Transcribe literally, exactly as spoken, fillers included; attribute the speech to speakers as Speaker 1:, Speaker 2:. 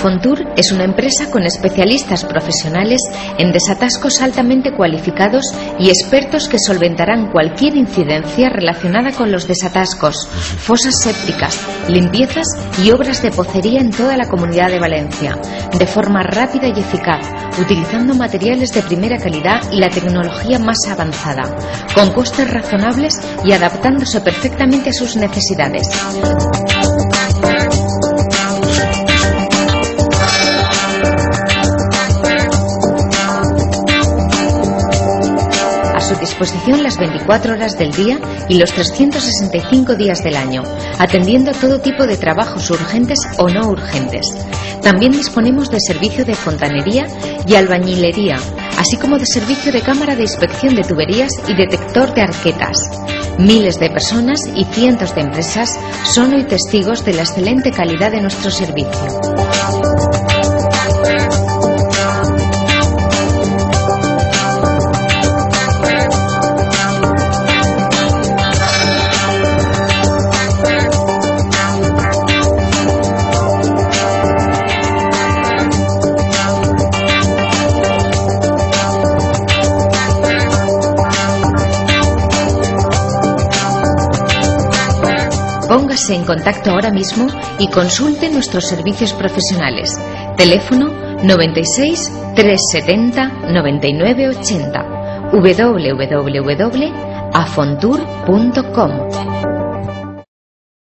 Speaker 1: Afontur es una empresa con especialistas profesionales en desatascos altamente cualificados y expertos que solventarán cualquier incidencia relacionada con los desatascos, fosas sépticas, limpiezas y obras de pocería en toda la Comunidad de Valencia, de forma rápida y eficaz, utilizando materiales de primera calidad y la tecnología más avanzada, con costes razonables y adaptándose perfectamente a sus necesidades. A su disposición las veinticuatro horas del día y los trescientos sesenta y cinco días del año, atendiendo todo tipo de trabajos urgentes o no urgentes. También disponemos de servicio de fontanería y albañilería, así como de servicio de cámara de inspección de tuberías y detector de arquetas. Miles de personas y cientos de empresas son hoy testigos de la excelente calidad de nuestro servicio. Póngase en contacto ahora mismo y consulte nuestros servicios profesionales. Teléfono noventa y seis, trescientos setenta, noventa y nueve ochenta. w w w punto afontur punto com.